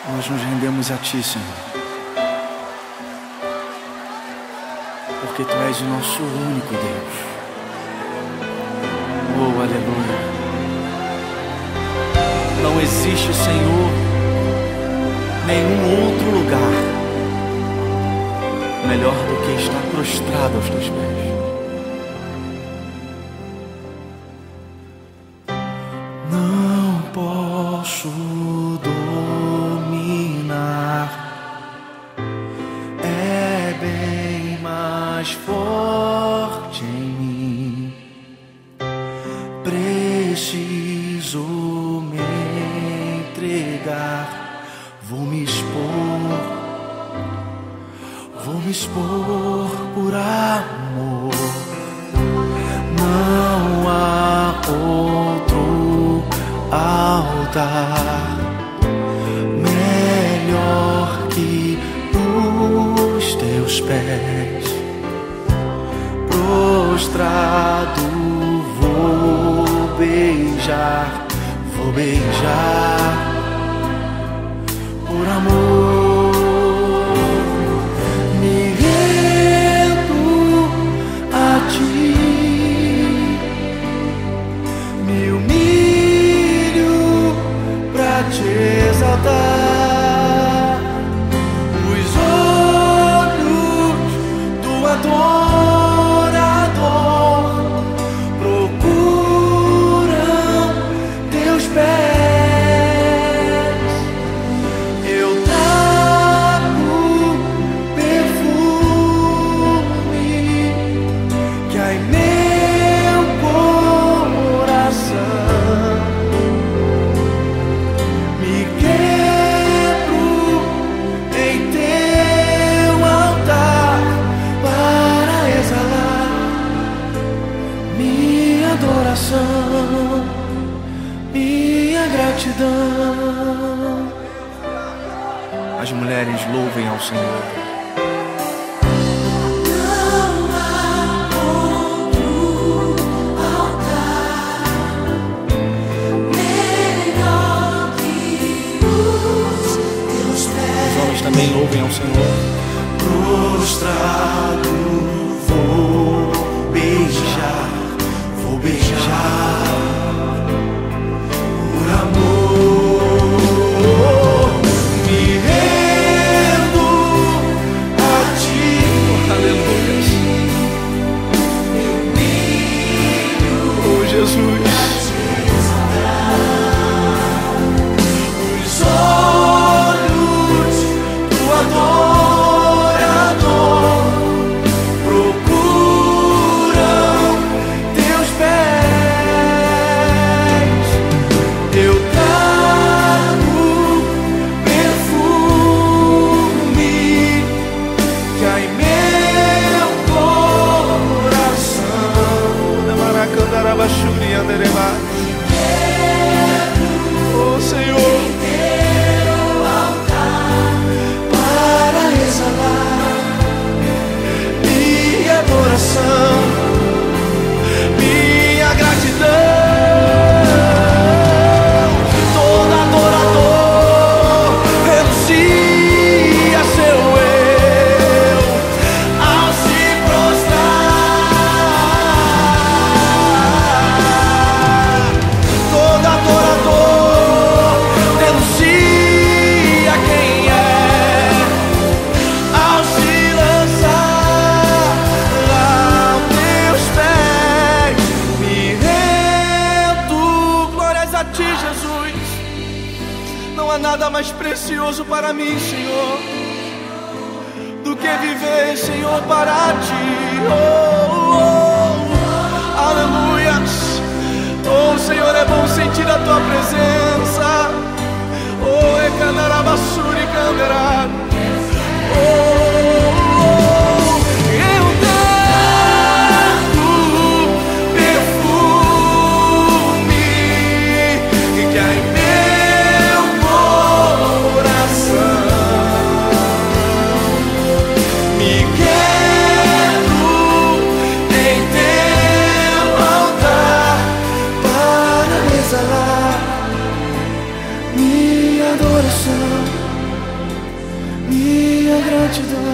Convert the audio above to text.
Nós nos rendemos a Ti, Senhor, porque Tu és o nosso único Deus. Oh, aleluia. Não existe, Senhor, nenhum outro lugar melhor do que estar prostrado aos Teus pés. Não posso dominar, é bem mais forte em mim. Preciso me entregar, vou me expor por amor. Não há outro altar melhor que os Teus pés. Prostrado vou beijar por amor. Me rendo a Ti, me humilho pra Te exaltar. Os olhos do adorador procuram Teus pés. Eu trago perfume que há em meu coração. Me quebro em Teu altar para exalar minha adoração, minha gratidão. As mulheres louvem ao Senhor. Os homens também louvem ao Senhor. Prostrado vou beijar por amor. Me rendo a Ti, aleluia. Oh, Jesus. Os olhos do adorador procuram Teus pés. Eu trago perfume que há em meu coração. Oh, Senhor, para exalar minha adoração, minha gratidão. Todo adorador renuncia seu eu ao se prostrar. Todo adorador denuncia quem é ao se lançar aos Teus pés. Me rendo, glórias a Ti, Jesus. Não há nada mais precioso para mim, Senhor, do que viver, Senhor, para Ti. Aleluias. Oh, Senhor, é bom sentir a Tua presença. Oh, é canarabassuri candará. Eu trago perfume que há em meu coração. Me quebro em Teu altar para exalar minha adoração. Minha gratidão